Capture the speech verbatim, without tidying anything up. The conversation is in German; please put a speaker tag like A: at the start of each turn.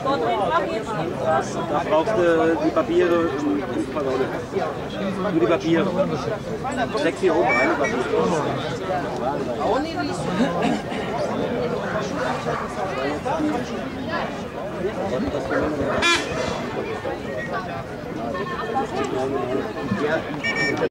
A: Da brauchst du die Papiere und nur die Papiere. Steck hier oben rein, die Papiere. Ja.